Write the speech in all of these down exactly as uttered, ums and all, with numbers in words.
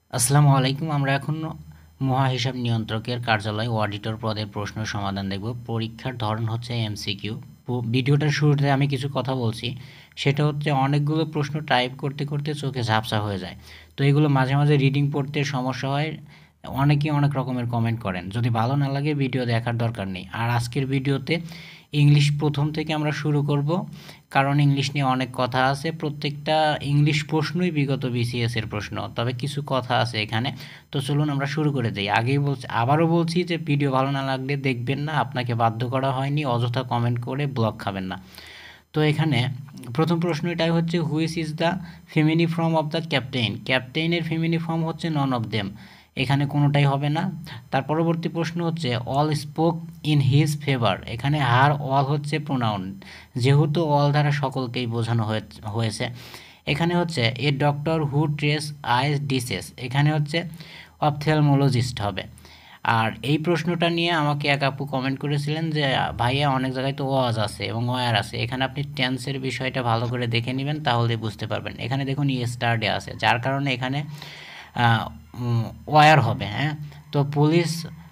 আসসালামু আলাইকুম। আমরা এখন মহাহিসাব নিয়ন্ত্রকের কার্যালয় অডিটর পদের প্রশ্ন সমাধান দেখব। পরীক্ষার ধরন হচ্ছে এমসিকিউ। ভিডিওটার শুরুতে আমি কিছু কথা বলছি, সেটা হচ্ছে অনেকগুলো প্রশ্ন টাইপ করতে করতে চোখে ঝাপসা হয়ে যায়। তো এগুলো মাঝে মাঝে রিডিং পড়তে সমস্যা হয়। অনেকেই অনেক রকমের কমেন্ট করেন। যদি ভালো না লাগে ভিডিও দেখার দরকার নেই। আর আজকের ভিডিওতে ইংলিশ প্রথম থেকে আমরা শুরু করব, কারণ ইংলিশ নিয়ে অনেক কথা আছে। প্রত্যেকটা ইংলিশ প্রশ্নই বিগত বিসিএস এর প্রশ্ন, তবে কিছু কথা আছে এখানে। তো চলুন আমরা শুরু করে দিই। আগেই বলছি, আবারও বলছি যে ভিডিও ভালো না লাগলে দেখবেন না, আপনাকে বাধ্য করা হয়নি, অযথা কমেন্ট করে ব্লক খাবেন না। তো এখানে প্রথম প্রশ্নটাই হচ্ছে which is the feminine form of the captain. ক্যাপ্টেনের ফেমিনি ফর্ম হচ্ছে নন অফ দেম, এখানে কোনোটাই হবে না। তার পরবর্তী প্রশ্ন হচ্ছে all spoke in his favour. এখানে হার অল হচ্ছে প্রোনাউন, যেহেতু অল দ্বারা সকলকেই বোঝানো হয়েছে। এখানে হচ্ছে a doctor who treats eyes diseases, এখানে হচ্ছে অপথেলমোলজিস্ট হবে। আর এই প্রশ্নটা নিয়ে আমাকে এক আপু কমেন্ট করেছিলেন যে ভাইয়া অনেক জায়গায় তো ওয়াজ আছে এবং ওয়ার আছে, এখানে আপনি টেন্সের বিষয়টা ভালো করে দেখে নেবেন, তাহলে বুঝতে পারবেন। এখানে দেখুন ইয়েস্টারডে আছে, যার কারণে এখানে ওয়ার হবে। হ্যাঁ, তো police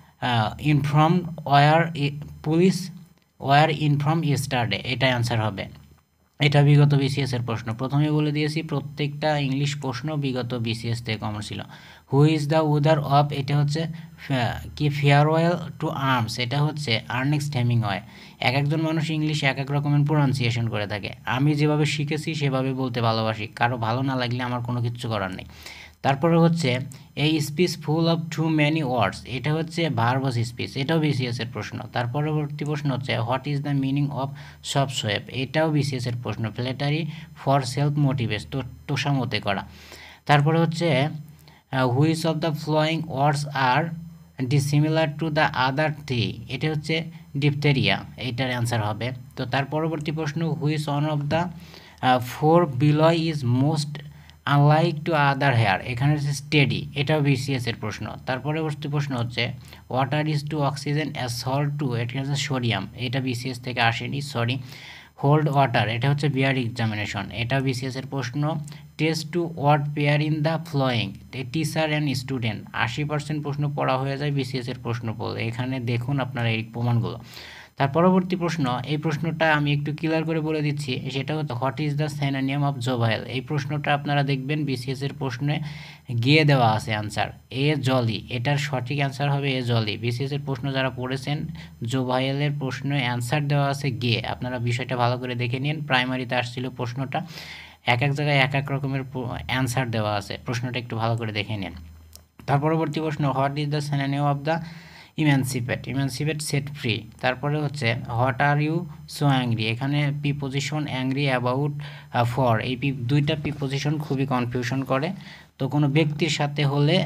inform were police were inform yesterday, এটাই অ্যান্সার হবে। এটা বিগত বিসিএস এর প্রশ্ন, প্রথমে বলে দিয়েছি প্রত্যেকটা ইংলিশ প্রশ্ন বিগত বিসিএস থেকে কমন ছিল। Who is the author of, এটা হচ্ছে কি ফেয়ারওয়েল টু আর্মস, এটা হচ্ছে আর্নেস্ট হেমিংওয়ে। এক একজন মানুষ ইংলিশ এক এক রকমের প্রোনাউন্সিয়েশন করে থাকে। আমি যেভাবে শিখেছি সেভাবে বলতে ভালোবাসি, কারো ভালো না লাগলে আমার কোনো কিছু করার নেই। তারপরে হচ্ছে এই speech full of too many words, এটা হচ্ছে ভার্বস স্পিচ, এটাও বিসিএস এর প্রশ্ন। তার পরবর্তী প্রশ্ন হচ্ছে what is the meaning of subservient, এটাও বিসিএস এর প্রশ্ন। ফ্ল্যাটারি ফর সেলফ মোটিভেট, তো তোষামতে করা। তারপরে হচ্ছে which of the following words are dissimilar to the other three, এটা হচ্ছে ডিপথেরিয়া, এইটার অ্যান্সার হবে। তো তার পরবর্তী প্রশ্ন which one of the four below is most unlike to other here, এখানে হচ্ছে স্টেডি, এটাও বিসিএস এর প্রশ্ন। তার পরবর্তী প্রশ্ন হচ্ছে water is to oxygen as salt to, এটা হচ্ছে সোডিয়াম, এটা বিসিএস থেকে আসেনি, সরি। হোল্ড ওয়াটার, এটা হচ্ছে বিয়ার এক্সামিনেশন, এটাও বিসিএস এর প্রশ্ন। Test to word pair in the following, teacher and student, আশি পার্সেন্ট প্রশ্ন পড়া হয়ে যায় বিসিএস এর প্রশ্ন পড়ে। এখানে দেখুন আপনারা এই প্রমাণগুলো। তার পরবর্তী প্রশ্ন, এই প্রশ্নটা আমি একটু ক্লিয়ার করে বলে দিচ্ছি, সেটা হচ্ছে what is the synonym of jovial. এই প্রশ্নটা আপনারা দেখবেন বিসিএস এর প্রশ্নে গিয়ে দেওয়া আছে অ্যান্সার, এ জলি, এটার সঠিক অ্যান্সার হবে এ জলি। বিসিএস এর প্রশ্ন যারা পড়েছেন, জোভাইলের প্রশ্নে অ্যান্সার দেওয়া আছে গিয়ে, আপনারা বিষয়টা ভালো করে দেখে নিন। প্রাইমারিতে আসছিল প্রশ্নটা, এক এক জায়গায় এক এক রকমের অ্যান্সার দেওয়া আছে, প্রশ্নটা একটু ভালো করে দেখে নিন। তার পরবর্তী প্রশ্ন what is the synonym of the emancipate, emancipate set free. তারপরে হচ্ছে what are you so angry, এখানে প্রিপোজিশন অ্যাংরি অ্যাবাউট ফর, এই দুইটা প্রিপোজিশন খুবই কনফিউশন করে। তো কোনো ব্যক্তির সাথে হলে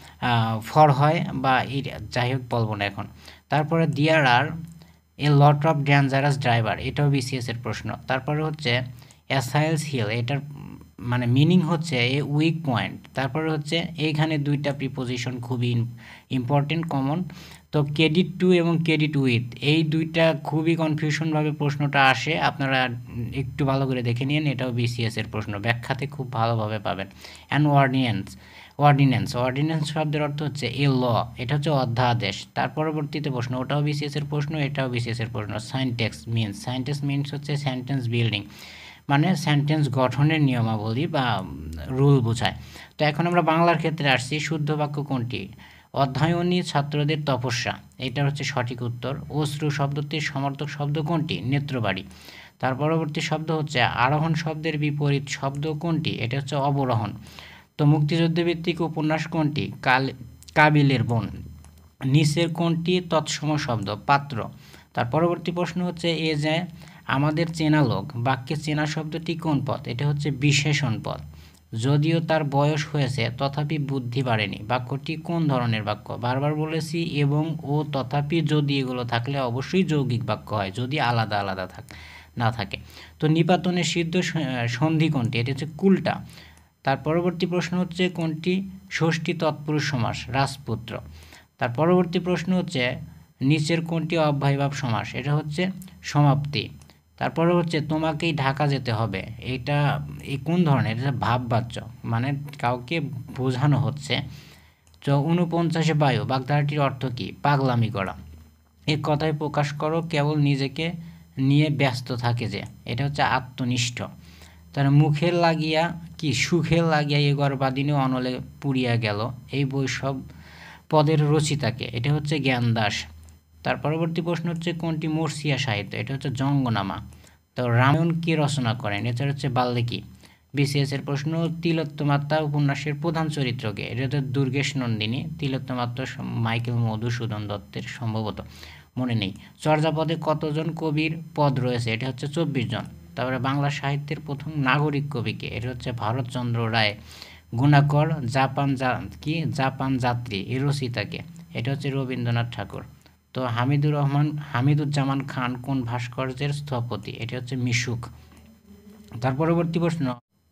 ফর হয় বা যাই হোক বলবো না এখন। তারপরে there are a lot of dangerous driver, এটাও বিসিএস এর প্রশ্ন। তারপরে হচ্ছে অ্যাসাইলস হিল, এটার মানে মিনিং হচ্ছে এ উইক পয়েন্ট। তারপরে হচ্ছে এইখানে দুইটা প্রিপোজিশন খুবই ইম্পর্টেন্ট কমন। তো ক্রেডিট টু এবং ক্রেডিট উইথ, এই দুইটা খুবই কনফিউশনভাবে প্রশ্নটা আসে, আপনারা একটু ভালো করে দেখে নিন, এটাও বিসিএস এর প্রশ্ন, ব্যাখ্যাতে খুব ভালোভাবে পাবেন। অ্যান্ড অর্ডিন্যান্স, অর্ডিন্যান্স অর্ডিন্যান্স শব্দের অর্থ হচ্ছে এ ল, এটা হচ্ছে অধ্যাদেশ। তার পরবর্তীতে প্রশ্ন, ওটাও বিসিএস এর প্রশ্ন, এটাও বিসিএস এর প্রশ্ন। সাইনটেক্স মিনস, সাইনটেক্স মিনস হচ্ছে সেন্টেন্স বিল্ডিং, মানে সেন্টেন্স গঠনের নিয়মাবলী বা রুল বোঝায়। তো এখন আমরা বাংলার ক্ষেত্রে আসছি, শুদ্ধ বাক্য কোনটি? অধ্যয়নী ছাত্রদের তপস্যা, এটা হচ্ছে সঠিক উত্তর। অশ্রু শব্দটির সমর্থক শব্দ কোনটি? নেত্রবাড়ি। তার পরবর্তী শব্দ হচ্ছে আরোহণ শব্দের বিপরীত শব্দ কোনটি? এটা হচ্ছে অবরোহণ। তো মুক্তিযুদ্ধভিত্তিক উপন্যাস কোনটি? কাল কাবিলের বোন। নিচের কোনটি তৎসম শব্দ? পাত্র। তার পরবর্তী প্রশ্ন হচ্ছে এ যে আমাদের চেনা লোক, বাক্যে চেনা শব্দটি কোন পদ? এটা হচ্ছে বিশেষণ পদ। যদিও তার বয়স হয়েছে তথাপি বুদ্ধি বাড়েনি, বাক্যটি কোন ধরনের বাক্য? বারবার বলেছি এবং ও তথাপি যদি এগুলো থাকলে অবশ্যই যৌগিক বাক্য হয়, যদি আলাদা আলাদা থাক না থাকে। তো নিপাতনের সিদ্ধ সন্ধি কোনটি? এটা হচ্ছে কুলটা। তার পরবর্তী প্রশ্ন হচ্ছে কোনটি ষষ্ঠী তৎপুরুষ সমাস? রাজপুত্র। তার পরবর্তী প্রশ্ন হচ্ছে নিচের কোনটি অব্যয়ভাব সমাস? এটা হচ্ছে সমাপ্তি। তারপরে হচ্ছে তোমাকেই ঢাকা যেতে হবে, এটা এই কোন ধরনের, এটা ভাববাচ্য, মানে কাউকে বোঝানো হচ্ছে। তো উনপঞ্চাশে বায়ু বাগধারাটির অর্থ কি? পাগলামি করা। এ কথায় প্রকাশ করো কেবল নিজেকে নিয়ে ব্যস্ত থাকে যে, এটা হচ্ছে আত্মনিষ্ঠ। তার মুখের লাগিয়া কি সুখের লাগিয়া এ গর্বাদিনী অনলে পুড়িয়া গেল, এই বৈষব পদের রচিতাকে, এটা হচ্ছে জ্ঞানদাস। তার পরবর্তী প্রশ্ন হচ্ছে কোনটি মর্সিয়া সাহিত্য? এটা হচ্ছে জঙ্গনামা। তো রামায়ণ কে রচনা করেন? এটা হচ্ছে বাল্মীকি। বিসিএস এর প্রশ্ন, তিলোত্তমাত্রা উপন্যাসের প্রধান চরিত্রকে? এটা হচ্ছে দুর্গেশ নন্দিনী। তিলোত্তমাত্রা মাইকেল মধুসূদন দত্তের সম্ভবত, মনে নেই। চর্যাপদে কতজন কবির পদ রয়েছে? এটা হচ্ছে চব্বিশ জন। তারপরে বাংলা সাহিত্যের প্রথম নাগরিক কবিকে? এটা হচ্ছে ভারতচন্দ্র রায়। গুণাকর জাপান কি জাপান যাত্রী এর রচিতাকে? এটা হচ্ছে রবীন্দ্রনাথ ঠাকুর। তো হামিদুর রহমান হামিদুজ্জামান খান কোন ভাস্কর্যের স্থপতি? এটা হচ্ছে মিশুক। তার পরবর্তী প্রশ্ন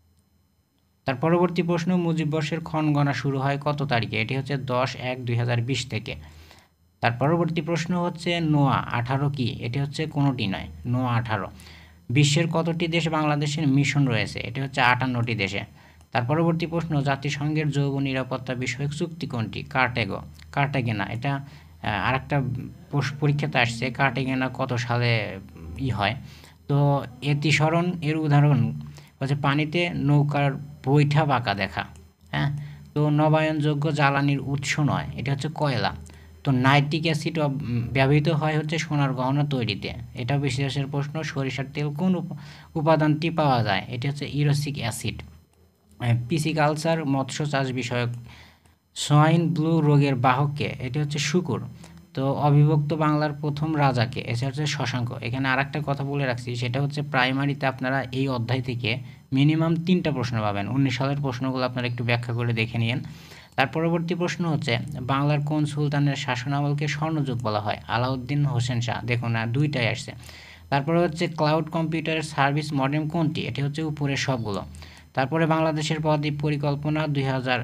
তার পরবর্তী প্রশ্ন মুজিব বর্ষের ক্ষণগণনা শুরু হয় কত তারিখে? এটি হচ্ছে দশ এক দুই হাজার বিশ থেকে। তার পরবর্তী প্রশ্ন হচ্ছে নোয়া আঠারো কি? এটি হচ্ছে কোনোটি নয়, নোয়া আঠারো। বিশ্বের কতটি দেশ বাংলাদেশের মিশন রয়েছে? এটি হচ্ছে আটান্নটি দেশে। তার পরবর্তী প্রশ্ন জাতিসংঘের জৈব নিরাপত্তা বিষয়ক চুক্তি কোনটি? কার্টেগো কার্টাগেনা। এটা আর একটা পরীক্ষাতে আসছে, কার্টাগেনা কত সালে ই হয়। তো এতিসরণ এর উদাহরণ হচ্ছে পানিতে নৌকার বৈঠা বাঁকা দেখা। হ্যাঁ, তো নবায়নযোগ্য জ্বালানির উৎস নয়, এটা হচ্ছে কয়লা। তো নাইট্রিক অ্যাসিড ব্যবহৃত হয় হচ্ছে সোনার গহনা তৈরিতে। এটা বিশেষের প্রশ্ন, সরিষার তেল কোন উপাদানটি পাওয়া যায়? এটি হচ্ছে ইউরাসিক অ্যাসিড। পিসিকালচার মৎস্য চাষ বিষয়ক। সোয়াইন ফ্লু রোগের বাহককে? এটি হচ্ছে শূকর। তো অবিভক্ত বাংলার প্রথম রাজাকে? এটা হচ্ছে শশাঙ্ক। এখানে আর একটা কথা বলে রাখছি, সেটা হচ্ছে প্রাইমারিতে আপনারা এই অধ্যায় থেকে মিনিমাম তিনটা প্রশ্ন পাবেন। উনিশ সালের প্রশ্নগুলো আপনারা একটু ব্যাখ্যা করে দেখে নিন। তার পরবর্তী প্রশ্ন হচ্ছে বাংলার কোন সুলতানের শাসনামলকে স্বর্ণযুগ বলা হয়? আলাউদ্দিন হোসেন শাহ। দেখুন না, দুইটাই আসছে। তারপরে হচ্ছে ক্লাউড কম্পিউটারের সার্ভিস মডেম কোনটি? এটি হচ্ছে উপরের সবগুলো। তারপরে বাংলাদেশের বদ্বীপ পরিকল্পনা দুই হাজার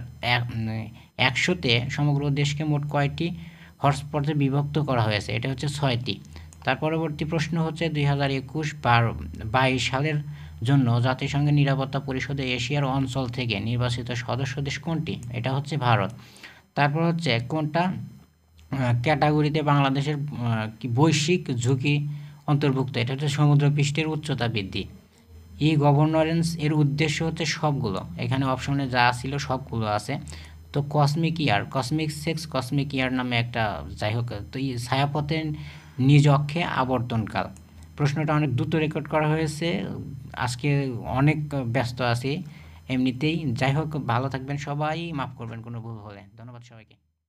একশোতে সমগ্র দেশকে মোট কয়টি হটস্পটে বিভক্ত করা হয়েছে? এটা হচ্ছে ছয়টি। তার পরবর্তী প্রশ্ন হচ্ছে দুই হাজার একুশ বারো বাইশ সালের জন্য জাতিসংঘের নিরাপত্তা পরিষদে এশিয়ার অঞ্চল থেকে নির্বাচিত সদস্য দেশ কোনটি? এটা হচ্ছে ভারত। তারপর হচ্ছে কোনটা ক্যাটাগরিতে বাংলাদেশের কি বৈশ্বিক ঝুঁকি অন্তর্ভুক্ত? এটা হচ্ছে সমুদ্রপৃষ্ঠের উচ্চতা বৃদ্ধি। ই গভর্নেন্স এর উদ্দেশ্য হচ্ছে সবগুলো, এখানে অপশনে যা ছিল সবগুলো আছে। তো cosmic year cosmic sex cosmic year নামে একটা, যাই হোক, তো এই ছায়াপথের নিজ অক্ষে আবর্তনকাল। প্রশ্নটা অনেক দ্রুত রেকর্ড করা হয়েছে, আজকে অনেক ব্যস্ত আছি এমনিতেই। যাই হোক, ভালো থাকবেন সবাই, মাফ করবেন কোনো ভুল হলে। ধন্যবাদ সবাইকে।